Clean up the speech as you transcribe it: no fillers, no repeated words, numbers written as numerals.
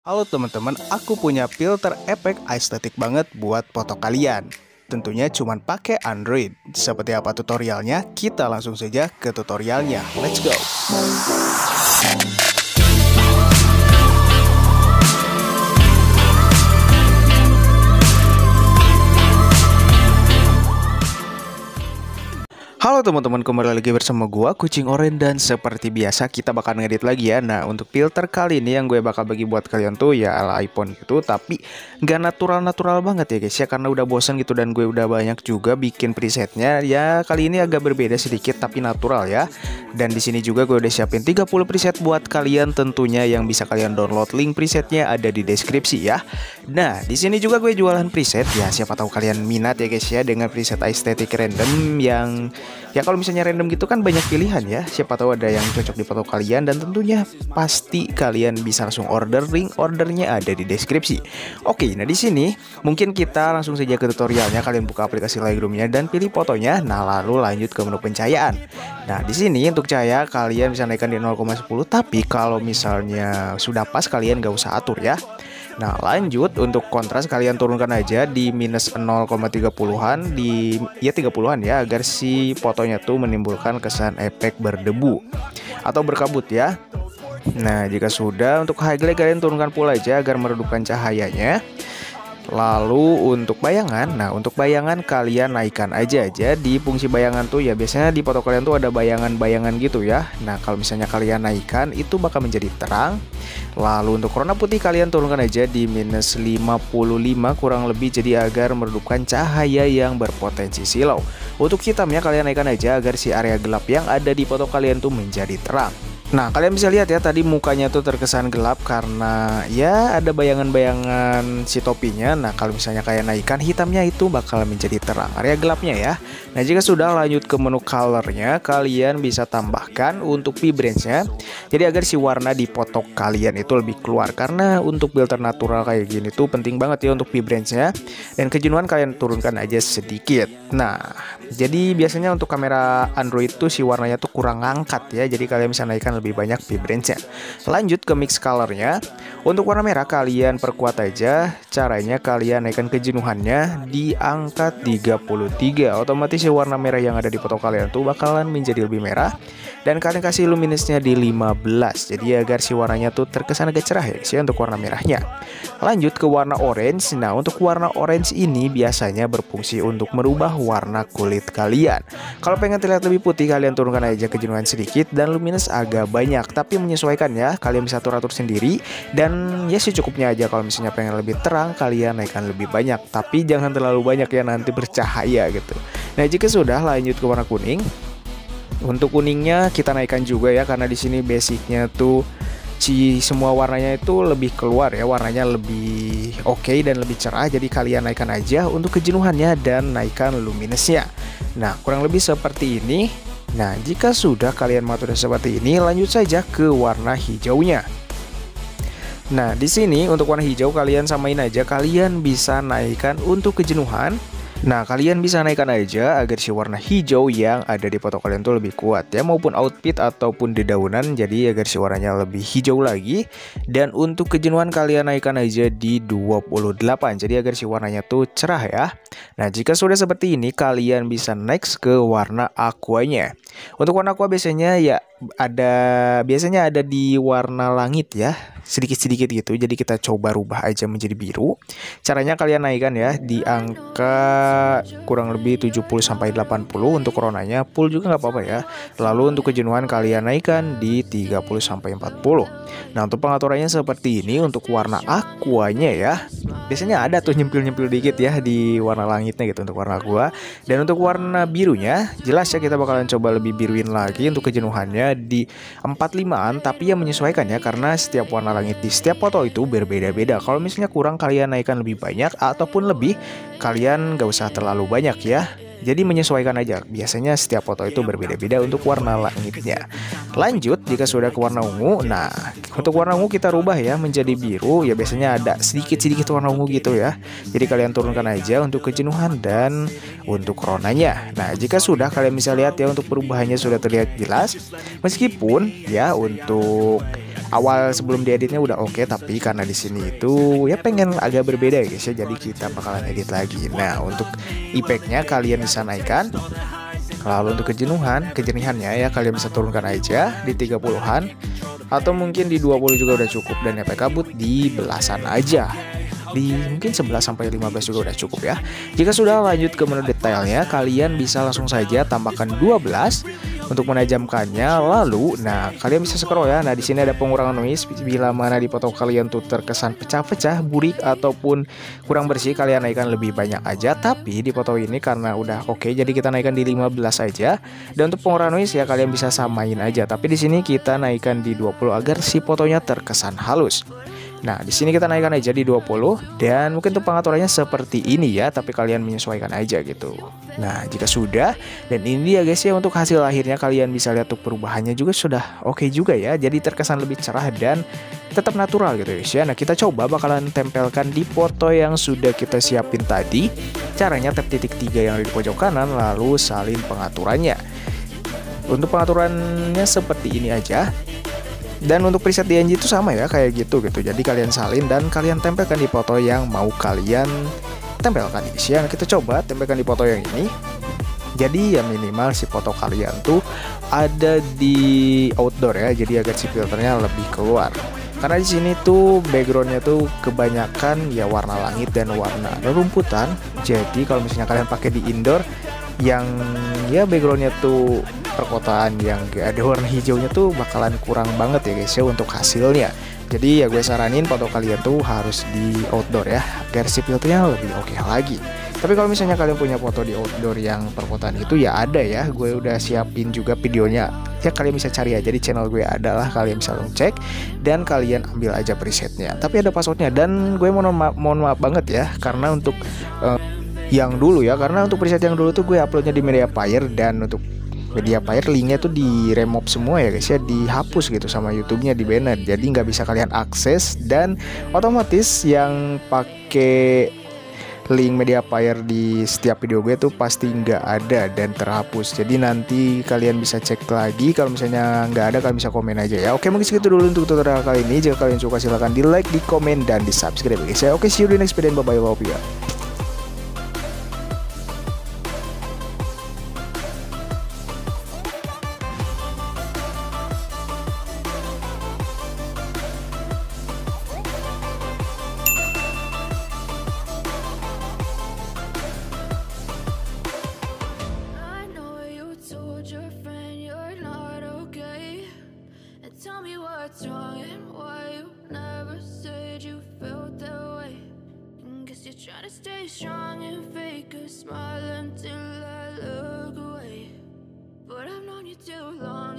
Halo teman-teman, aku punya filter efek estetik banget buat foto kalian. Tentunya cuman pakai Android. Seperti apa tutorialnya? Kita langsung saja ke tutorialnya. Let's go. Halo teman-teman, kembali lagi bersama gua Kucing Oren, dan seperti biasa kita bakal ngedit lagi ya. Nah, untuk filter kali ini yang gue bakal bagi buat kalian tuh ya ala iPhone gitu, tapi nggak natural-natural banget ya guys ya, karena udah bosan gitu dan gue udah banyak juga bikin presetnya. Ya kali ini agak berbeda sedikit tapi natural ya. Dan di sini juga gue udah siapin 30 preset buat kalian tentunya, yang bisa kalian download. Link presetnya ada di deskripsi ya. Nah, di sini juga gue jualan preset ya, siapa tahu kalian minat ya guys ya dengan preset estetik random yang ya kalau misalnya random gitu kan banyak pilihan ya. Siapa tahu ada yang cocok di foto kalian, dan tentunya pasti kalian bisa langsung order. Link ordernya ada di deskripsi. Oke, nah di sini mungkin kita langsung saja ke tutorialnya. Kalian buka aplikasi Lightroom-nya dan pilih fotonya. Nah, lalu lanjut ke menu pencahayaan. Nah, di sini untuk cahaya kalian bisa naikkan di 0,10, tapi kalau misalnya sudah pas kalian gak usah atur ya. Nah, lanjut untuk kontras kalian turunkan aja di minus 0,30-an, di ya 30-an ya, agar si fotonya tuh menimbulkan kesan efek berdebu atau berkabut ya. Nah, jika sudah, untuk highlight kalian turunkan full aja agar meredupkan cahayanya. Lalu untuk bayangan, nah untuk bayangan kalian naikkan aja di fungsi bayangan tuh ya, biasanya di foto kalian tuh ada bayangan-bayangan gitu ya. Nah, kalau misalnya kalian naikkan itu bakal menjadi terang. Lalu untuk warna putih kalian turunkan aja di minus 55 kurang lebih, jadi agar meredupkan cahaya yang berpotensi silau. Untuk hitamnya kalian naikkan aja agar si area gelap yang ada di foto kalian tuh menjadi terang. Nah, kalian bisa lihat ya, tadi mukanya tuh terkesan gelap karena ya ada bayangan-bayangan si topinya. Nah, kalau misalnya kalian naikkan hitamnya itu bakal menjadi terang, area gelapnya ya. Nah, jika sudah, lanjut ke menu colornya, kalian bisa tambahkan untuk vibrance-nya. Jadi agar si warna di foto kalian itu lebih keluar, karena untuk filter natural kayak gini tuh penting banget ya untuk vibrance-nya. Dan kejenuhan kalian turunkan aja sedikit. Nah, jadi biasanya untuk kamera Android tuh si warnanya tuh kurang ngangkat ya, jadi kalian bisa naikkan lebih banyak vibrance-nya. Lanjut ke mix color-nya. Untuk warna merah kalian perkuat aja. Caranya kalian naikkan kejenuhannya di angka 33. Otomatis si warna merah yang ada di foto kalian tuh bakalan menjadi lebih merah. Dan kalian kasih luminance-nya di 15. Jadi agar si warnanya tuh terkesan agak cerah ya guys ya untuk warna merahnya. Lanjut ke warna orange. Nah, untuk warna orange ini biasanya berfungsi untuk merubah warna kulit kalian. Kalau pengen terlihat lebih putih, kalian turunkan aja kejenuhan sedikit dan luminance agak banyak, tapi menyesuaikan ya, kalian bisa atur sendiri. Dan ya secukupnya aja. Kalau misalnya pengen lebih terang, kalian naikkan lebih banyak, tapi jangan terlalu banyak ya, nanti bercahaya gitu. Nah, jika sudah, lanjut ke warna kuning. Untuk kuningnya kita naikkan juga ya, karena di sini basicnya tuh semua warnanya itu lebih keluar ya, warnanya lebih oke dan lebih cerah. Jadi kalian naikkan aja untuk kejenuhannya dan naikkan luminance-nya. Nah, kurang lebih seperti ini. Nah, jika sudah kalian mengaturnya seperti ini, lanjut saja ke warna hijaunya. Nah, di sini untuk warna hijau kalian samain aja, kalian bisa naikkan untuk kejenuhan. Nah, kalian bisa naikkan aja agar si warna hijau yang ada di foto kalian tuh lebih kuat ya, maupun outfit ataupun dedaunan, jadi agar si warnanya lebih hijau lagi. Dan untuk kejenuhan kalian naikkan aja di 28, jadi agar si warnanya tuh cerah ya. Nah, jika sudah seperti ini, kalian bisa next ke warna aquanya. Untuk warna aqua biasanya ada di warna langit ya, sedikit-sedikit gitu. Jadi kita coba rubah aja menjadi biru. Caranya kalian naikkan ya di angka kurang lebih 70-80 untuk coronanya, full juga nggak apa-apa ya. Lalu untuk kejenuhan kalian naikkan di 30-40. Nah, untuk pengaturannya seperti ini. Untuk warna aquanya ya, biasanya ada tuh nyempil-nyempil dikit ya di warna langitnya gitu untuk warna aqua. Dan untuk warna birunya jelas ya, kita bakalan coba lebih biruin lagi untuk kejenuhannya di 45-an, tapi yang menyesuaikan ya, karena setiap warna langit di setiap foto itu berbeda-beda. Kalau misalnya kurang, kalian naikkan lebih banyak, ataupun lebih kalian gak usah terlalu banyak ya. Jadi menyesuaikan aja, biasanya setiap foto itu berbeda-beda untuk warna langitnya. Lanjut, jika sudah ke warna ungu. Nah, untuk warna ungu kita rubah ya menjadi biru. Ya biasanya ada sedikit-sedikit warna ungu gitu ya. Jadi kalian turunkan aja untuk kejenuhan dan untuk coronanya. Nah, jika sudah, kalian bisa lihat ya, untuk perubahannya sudah terlihat jelas. Meskipun ya untuk awal sebelum dieditnya udah oke, tapi karena di sini itu ya pengen agak berbeda ya guys ya, jadi kita bakalan edit lagi. Nah untuk efeknya kalian bisa naikkan. Lalu untuk kejenihannya ya kalian bisa turunkan aja di 30-an atau mungkin di 20 juga udah cukup, dan efek kabut di belasan aja. Di mungkin 11 sampai 15 juga udah cukup ya. Jika sudah lanjut ke menu detailnya, kalian bisa langsung saja tambahkan 12 untuk menajamkannya. Lalu nah kalian bisa scroll ya. Nah di sini ada pengurangan noise, bila mana di foto kalian tuh terkesan pecah-pecah, burik ataupun kurang bersih, kalian naikkan lebih banyak aja. Tapi di foto ini karena udah oke, jadi kita naikkan di 15 aja. Dan untuk pengurangan noise ya kalian bisa samain aja, tapi di sini kita naikkan di 20 agar si fotonya terkesan halus. Nah, di sini kita naikkan aja di 20, dan mungkin untuk pengaturannya seperti ini ya, tapi kalian menyesuaikan aja gitu. Nah, jika sudah, dan ini ya guys ya untuk hasil akhirnya, kalian bisa lihat untuk perubahannya juga sudah oke juga ya. Jadi terkesan lebih cerah dan tetap natural gitu guys ya. Nah, kita coba bakalan tempelkan di foto yang sudah kita siapin tadi. Caranya tap titik 3 yang ada di pojok kanan, lalu salin pengaturannya. Untuk pengaturannya seperti ini aja. Dan untuk preset DNG itu sama ya kayak gitu. Jadi kalian salin dan kalian tempelkan di foto yang mau kalian tempelkan guys ya. Kita coba tempelkan di foto yang ini. Jadi ya minimal si foto kalian tuh ada di outdoor ya. Jadi agar si filternya lebih keluar. Karena di sini tuh backgroundnya tuh kebanyakan ya warna langit dan warna rerumputan. Jadi kalau misalnya kalian pakai di indoor yang ya backgroundnya tuh perkotaan yang gak ada warna hijaunya tuh bakalan kurang banget ya guys ya untuk hasilnya. Jadi ya gue saranin foto kalian tuh harus di outdoor ya, agar si filternya lebih oke lagi. Tapi kalau misalnya kalian punya foto di outdoor yang perkotaan itu ya ada ya, gue udah siapin juga videonya. Ya kalian bisa cari aja di channel gue, adalah kalian bisa langsung cek dan kalian ambil aja presetnya. Tapi ada passwordnya, dan gue mohon maaf banget ya karena untuk yang dulu ya, karena untuk preset yang dulu tuh gue uploadnya di Mediafire, dan untuk Mediafire linknya tuh di remove semua ya guys ya, dihapus gitu sama YouTube-nya, di banner, jadi nggak bisa kalian akses, dan otomatis yang pakai link Mediafire di setiap video gue tuh pasti nggak ada dan terhapus. Jadi nanti kalian bisa cek lagi, kalau misalnya nggak ada kalian bisa komen aja ya. Oke, mungkin segitu dulu untuk tutorial kali ini. Jika kalian suka silahkan di like, di komen, dan di subscribe guys ya. Oke, see you di next video, bye bye, love you. Tell me what's wrong and why you never said you felt that way. Guess you're trying to stay strong and fake a smile until I look away. But I've known you too long.